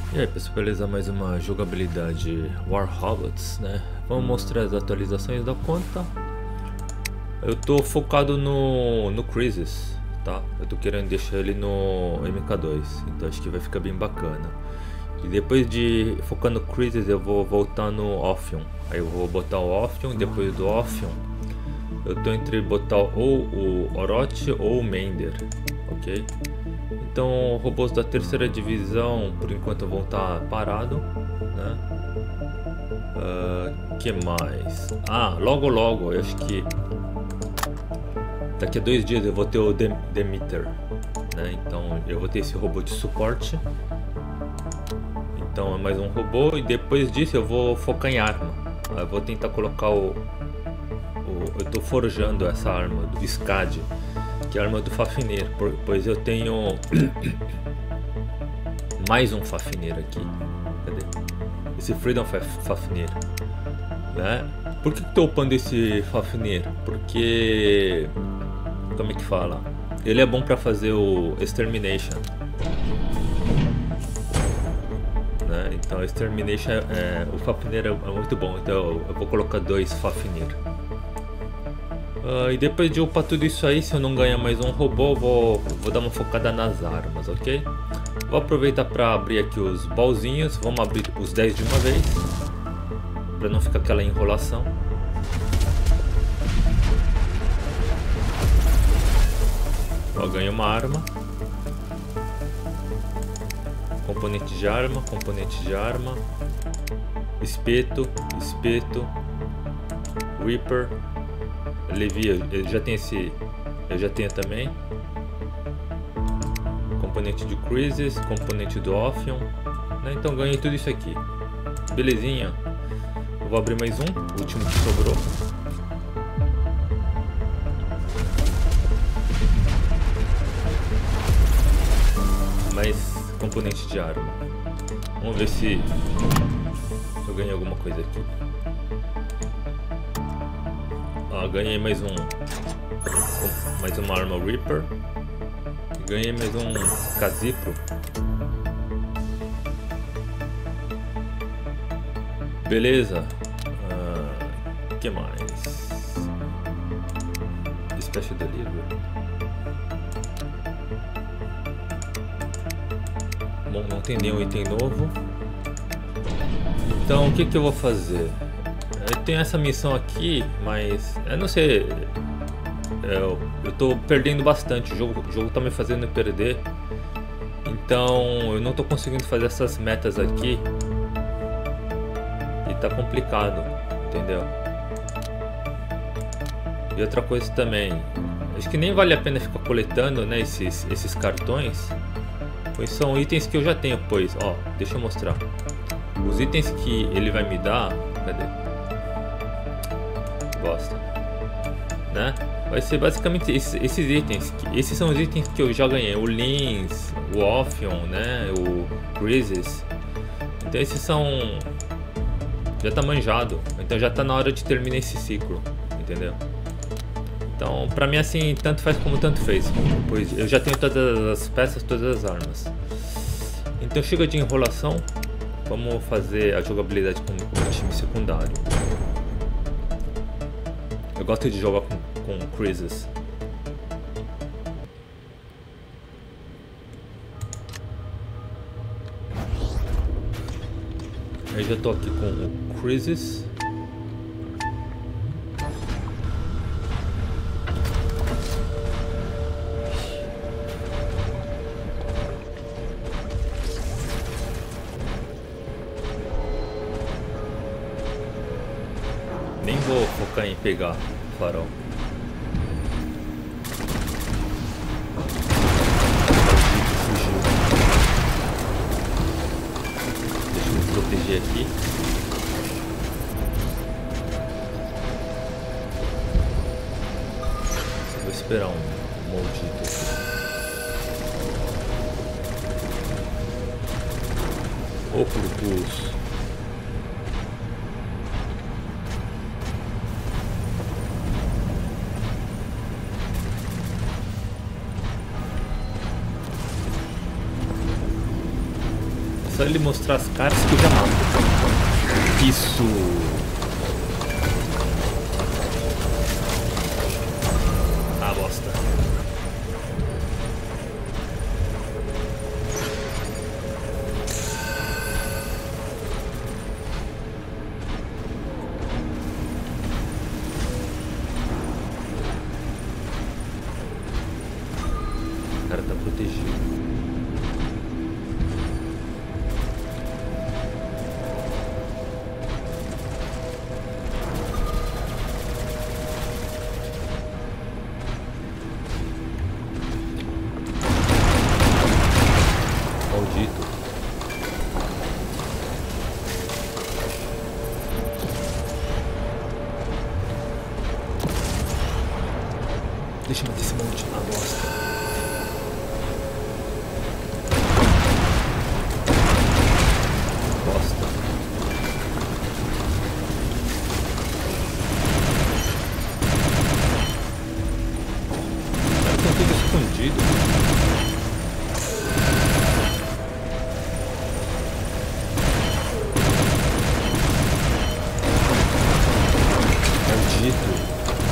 E aí pessoal, beleza? Mais uma jogabilidade War Robots, né? Vamos mostrar as atualizações da conta. Eu tô focado no Crisis, tá? Eu tô querendo deixar ele no MK2, então acho que vai ficar bem bacana. E depois de focar no Crisis eu vou voltar no Oficial. Aí eu vou botar o Oficial, depois do Oficial eu tô entre botar ou o Orochi ou o Mender, ok? Então, robôs da terceira divisão, por enquanto vão estar parados, né? Que mais? Logo, eu acho que daqui a 2 dias eu vou ter o Demeter, né? Então, eu vou ter esse robô de suporte. Então, é mais um robô e depois disso eu vou focar em arma. Eu vou tentar colocar eu tô forjando essa arma do SCAD, que é a arma do Fafnir, pois eu tenho mais um Fafnir aqui. Cadê? Esse Freedom Fafnir, né? Por que estou upando esse Fafnir? Porque, como é que fala? Ele é bom para fazer o Extermination, né? Então Extermination o Fafnir é muito bom, então eu vou colocar 2 Fafnir. E depois de upar tudo isso aí, se eu não ganhar mais um robô, vou dar uma focada nas armas, ok? Vou aproveitar para abrir aqui os baúzinhos. Vamos abrir os 10 de uma vez, para não ficar aquela enrolação. Ganhei uma arma. Componente de arma, espeto, Reaper. Levi, eu já tenho esse, eu já tenho também. Componente de Crisis, componente do Oficial, né? Então ganhei tudo isso aqui, belezinha. Eu vou abrir mais um, o último que sobrou. Mais componente de arma. Vamos ver se eu ganhei alguma coisa aqui. Ganhei mais uma arma Reaper. Ganhei mais um Casipro. Beleza. Que mais? Special Delivery. Bom, não tem nenhum item novo. Então o que eu vou fazer? Eu tenho essa missão aqui, mas eu não sei, eu tô perdendo bastante, o jogo tá me fazendo perder. Então eu não tô conseguindo fazer essas metas aqui e tá complicado, entendeu? E outra coisa também, acho que nem vale a pena ficar coletando, né, esses cartões, pois são itens que eu já tenho. Pois, ó, deixa eu mostrar os itens que ele vai me dar. Cadê? Bosta, né? Vai ser basicamente esses itens. Esses são os itens que eu já ganhei: o Lins, o Oficial, né? O Crisis. Então esses são, já tá manjado. Então já tá na hora de terminar esse ciclo, entendeu? Então pra mim assim, tanto faz como tanto fez, pois eu já tenho todas as peças, todas as armas. Então chega de enrolação. Vamos fazer a jogabilidade com o time secundário. Eu gosto de jogar com Crisis. Eu já tô aqui com o Crisis. Nem vou focar em pegar o farol. Deixa eu me proteger aqui. Vou esperar um maldito aqui. Octopus. Só ele mostrar as caras que eu já mato. Isso! Ah, bosta. O cara tá protegido. Maldito. Deixa eu matar esse monte. Ah, bosta. Bosta. Os caras estão todos escondidos. Maldito.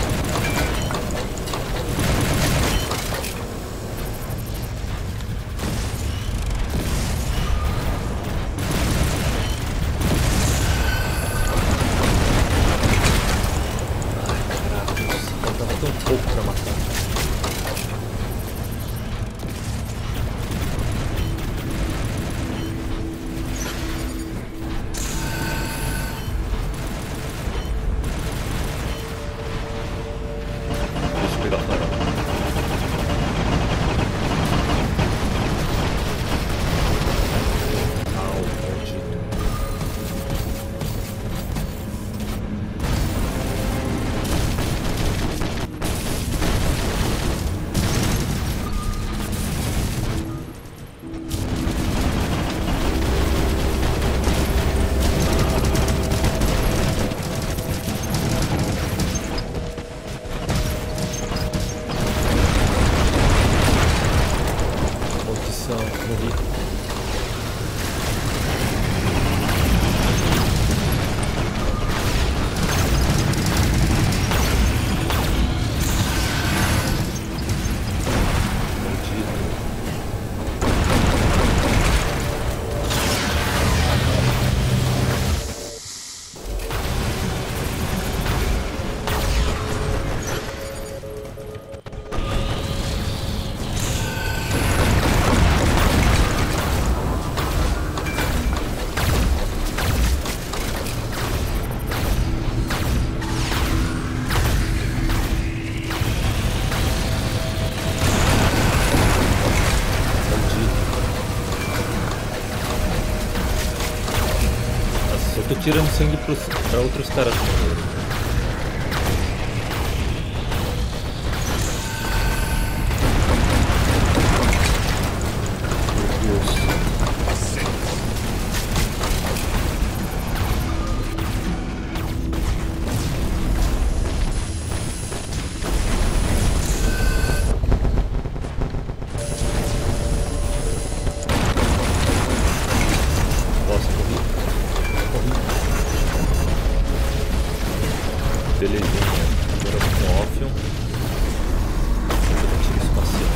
Faltava tão pouco pra matar. Deixa eu pegar o farol. Au, maldito. Maldição, morri. Maldito. Nossa, eu tô tirando sangue pra outros caras. Meu Deus. Nossa, morri. Belezinha. Agora com o Ophion. Tiro espacial.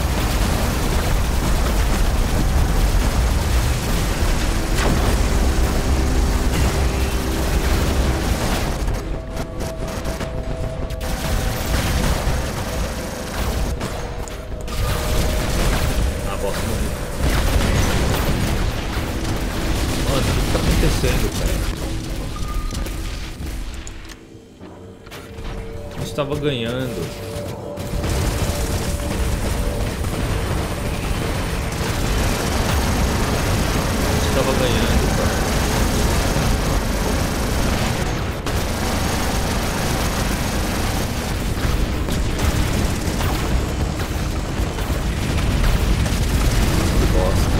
Ah, bosta, morri. Mano, o que tá acontecendo, cara? A gente tava ganhando. A gente tava ganhando, cara. Que bosta.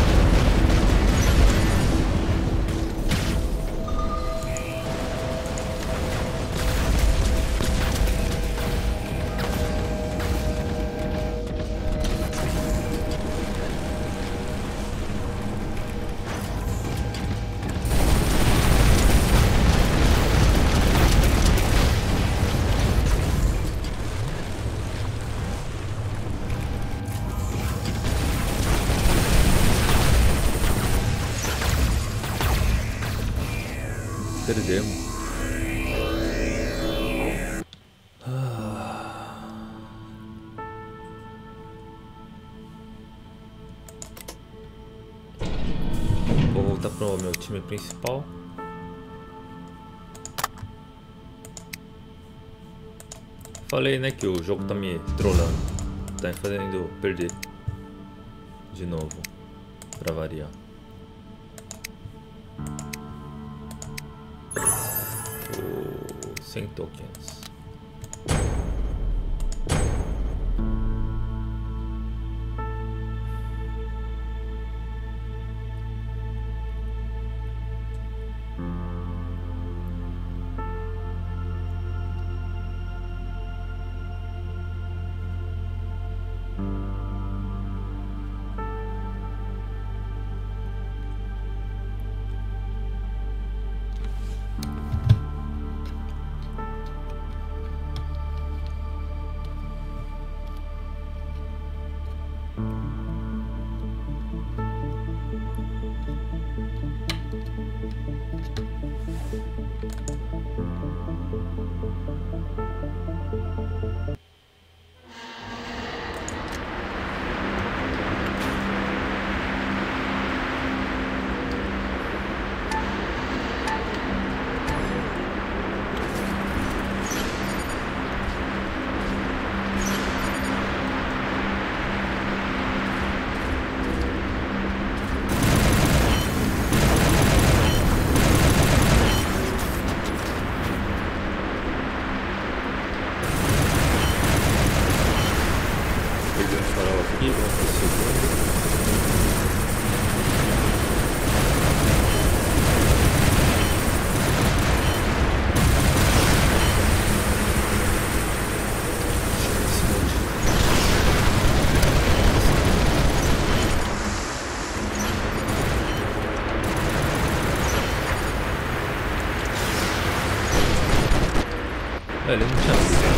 perdemos. Vou voltar pro meu time principal. Falei, né, que o jogo tá me trollando. Tá me fazendo perder. De novo. Pra variar. 100 tokens. Ele não tinha sido.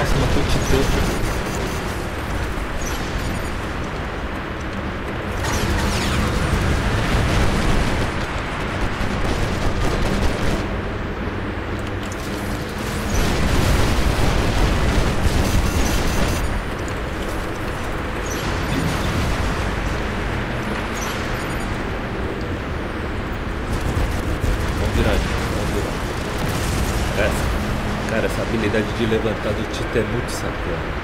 Nossa, matou o Titã. Cara, essa habilidade de levantar do Tito é muito sacana.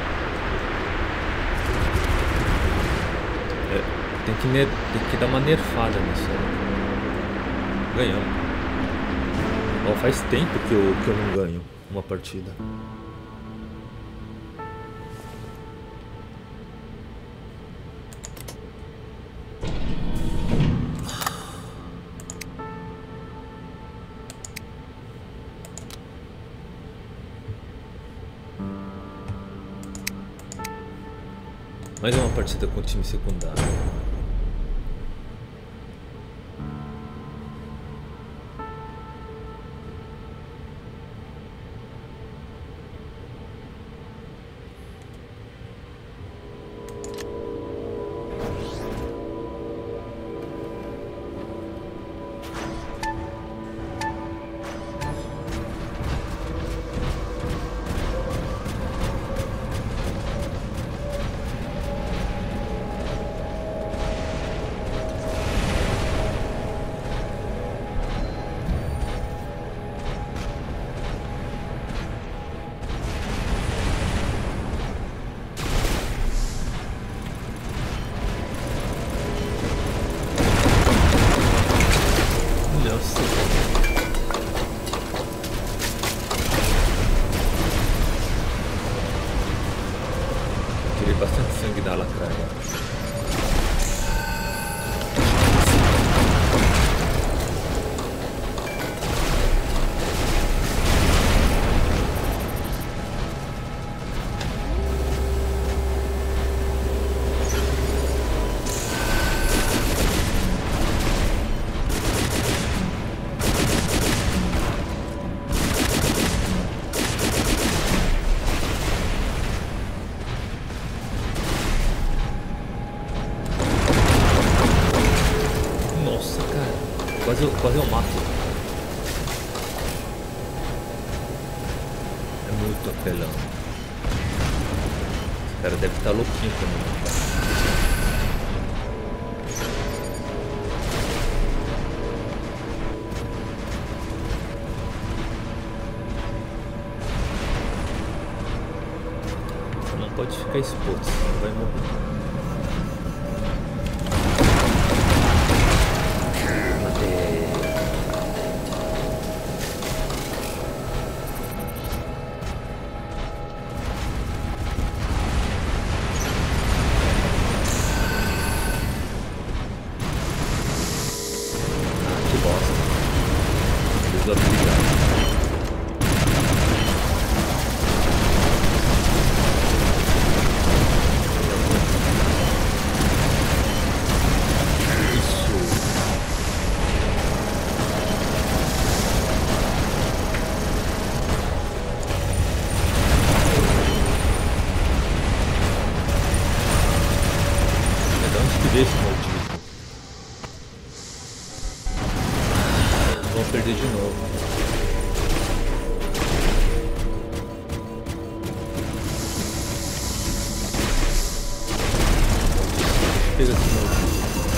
Tem que dar uma nerfada nisso. Ganhamos. Bom, faz tempo que eu não ganho uma partida. Mais uma partida com o time secundário. Tirei bastante sangue da lacraia. Quase eu mato. É muito apelão. Esse cara deve estar louquinho também. Não pode ficar exposto, senão vai morrer. Desse maldito. Vou perder de novo. Pega esse maldito.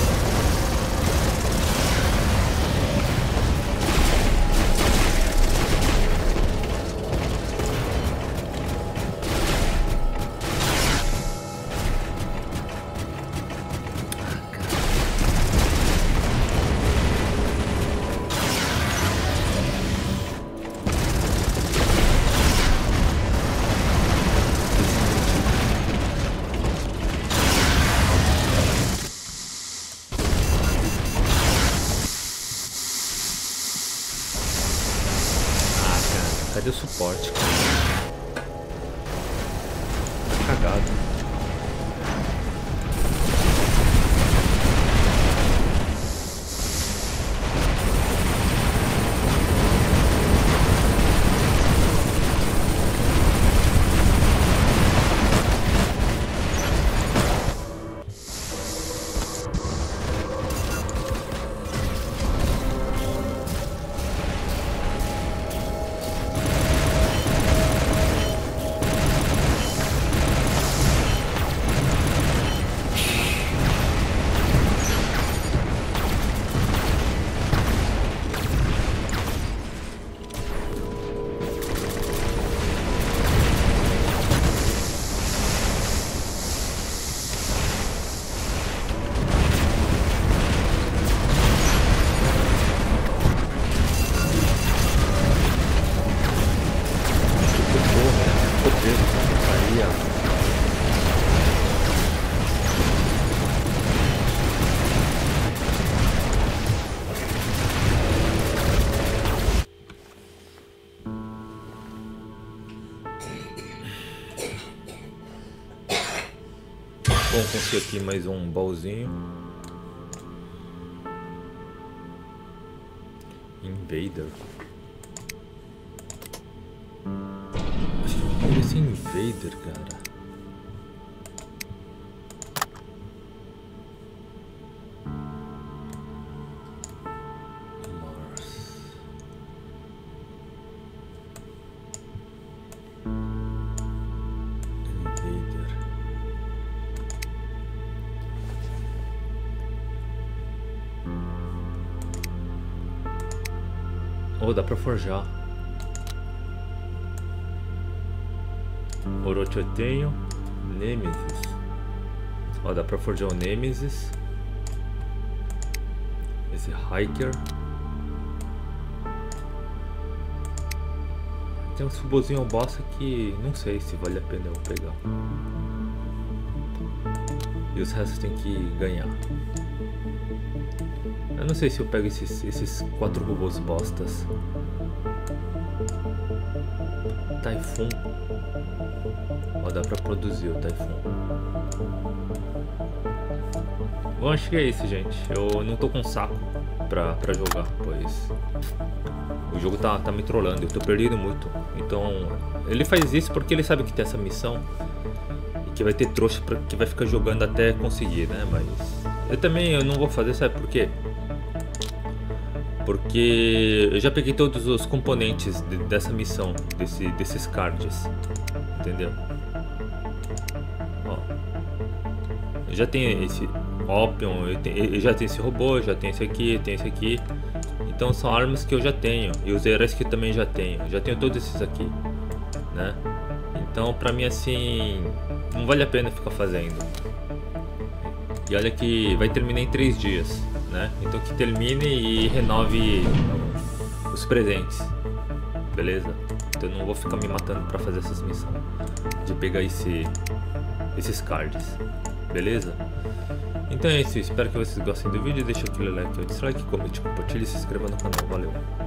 Cadê o suporte, cara? Tá cagado. Olha. Bom, consegui aqui mais um baúzinho. Invader. Acho que eu esse Invader, cara. Mars. Invader. Oh, dá pra forjar. Orochi eu tenho. Nemesis. Ó, dá pra forjar o Nemesis. Esse Hiker. Tem um subozinho bosta que não sei se vale a pena eu pegar. E os restos tem que ganhar. Eu não sei se eu pego esses 4 robôs bostas. Typhoon. Ó, dá pra produzir o Typhoon. Bom, acho que é isso, gente. Eu não tô com saco pra jogar, pois o jogo tá me trollando. Eu tô perdendo muito. Então, ele faz isso porque ele sabe que tem essa missão e que vai ter trouxa que vai ficar jogando até conseguir, né? Mas eu não vou fazer, sabe por quê? Porque eu já peguei todos os componentes dessa missão, desses cards, entendeu? Ó, eu já tenho esse Opium, eu já tenho esse robô, já tenho esse aqui. Então são armas que eu já tenho, e os heróis que eu também já tenho todos esses aqui, né? Então pra mim assim, não vale a pena ficar fazendo. E olha que vai terminar em 3 dias, né? Então que termine e renove os presentes, beleza? Então eu não vou ficar me matando pra fazer essas missões de pegar esses cards, beleza? Então é isso, espero que vocês gostem do vídeo. Deixa aquele like ou dislike, comente, compartilhe e se inscreva no canal, valeu!